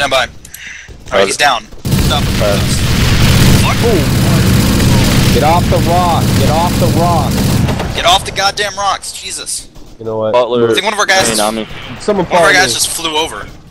Stand by. Alright, he's down. Stop. Get off the rock! Get off the rock! Get off the goddamn rocks, Jesus. You know what? Butler. I think one of our guys, on me. Someone one of our follow guys me. just flew over.